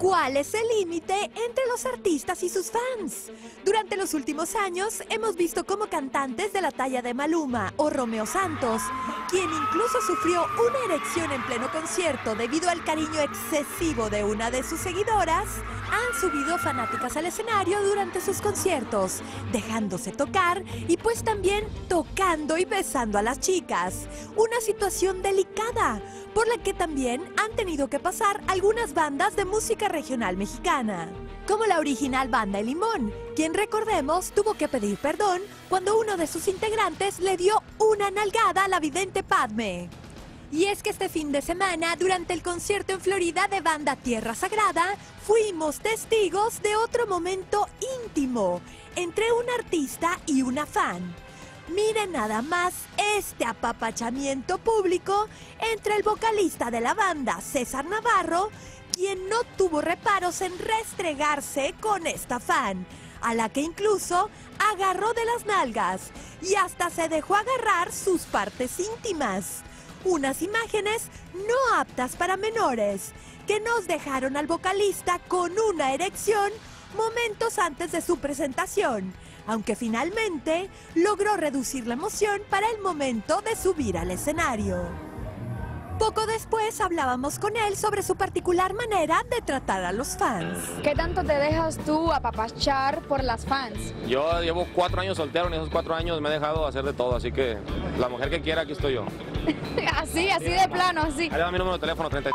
¿Cuál es el límite entre los artistas y sus fans? Durante los últimos años hemos visto cómo cantantes de la talla de Maluma o Romeo Santos, quien incluso sufrió una erección en pleno concierto debido al cariño excesivo de una de sus seguidoras, han subido fanáticas al escenario durante sus conciertos, dejándose tocar y pues también tocando y besando a las chicas. Una situación delicada, por la que también han tenido que pasar algunas bandas de música regional mexicana, como la original banda El Limón, quien recordemos tuvo que pedir perdón cuando uno de sus integrantes le dio una nalgada a la vidente Padme. Y es que este fin de semana, durante el concierto en Florida de banda Tierra Sagrada, fuimos testigos de otro momento íntimo entre un artista y una fan. Miren nada más este apapachamiento público entre el vocalista de la banda, César Navarro, quien no tuvo reparos en restregarse con esta fan, a la que incluso agarró de las nalgas y hasta se dejó agarrar sus partes íntimas. Unas imágenes no aptas para menores, que nos dejaron al vocalista con una erección momentos antes de su presentación, aunque finalmente logró reducir la emoción para el momento de subir al escenario. Poco después hablábamos con él sobre su particular manera de tratar a los fans. ¿Qué tanto te dejas tú apapachar por las fans? Yo llevo 4 años soltero y en esos 4 años me he dejado hacer de todo, así que la mujer que quiera, aquí estoy yo. así de plano, así. Ahí da mi número de teléfono, 30.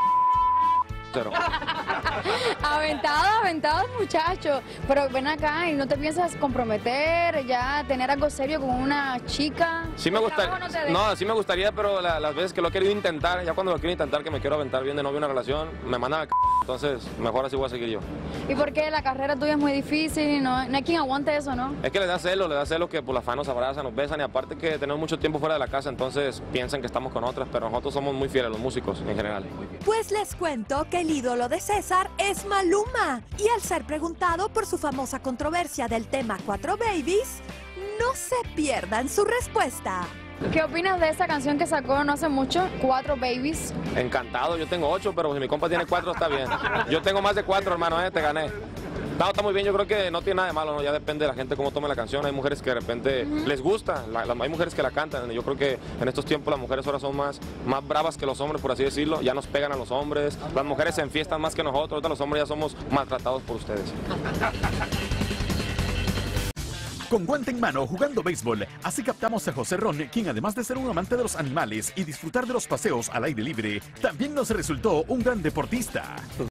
Aventado muchacho. Pero ven acá y no te piensas comprometer, ya tener algo serio con una chica. Sí me gustaría, sí me gustaría, pero las veces que lo he querido intentar, ya cuando lo quiero intentar, que me quiero aventar bien de novio una relación, me mandan a entonces mejor así voy a seguir yo. ¿Y por qué la carrera tuya es muy difícil? No hay quien aguante eso, ¿no? Es que le da celo que por las fans nos abrazan, nos besan y aparte que tenemos mucho tiempo fuera de la casa, entonces piensan que estamos con otras, pero nosotros somos muy fieles, los músicos en general. Pues les cuento que el ídolo de César es Maluma, y al ser preguntado por su famosa controversia del tema 4 Babies, no se pierdan su respuesta. ¿Qué opinas de esa canción que sacó no hace mucho, 4 Babies? Encantado, yo tengo 8, pero si mi compa tiene 4 está bien. Yo tengo más de 4, hermano, te gané. No, está muy bien, yo creo que no tiene nada de malo, ¿no? Ya depende de la gente cómo tome la canción. Hay mujeres que de repente les gusta, hay mujeres que la cantan. Yo creo que en estos tiempos las mujeres ahora son más bravas que los hombres, por así decirlo. Ya nos pegan a los hombres, las mujeres se enfiestan más que nosotros, ahorita los hombres ya somos maltratados por ustedes. Con guante en mano, jugando béisbol, así captamos a José Ron, quien además de ser un amante de los animales y disfrutar de los paseos al aire libre, también nos resultó un gran deportista.